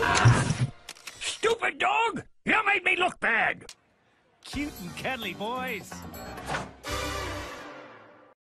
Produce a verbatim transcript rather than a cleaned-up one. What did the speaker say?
Stupid dog! You made me look bad! Cute and cuddly boys.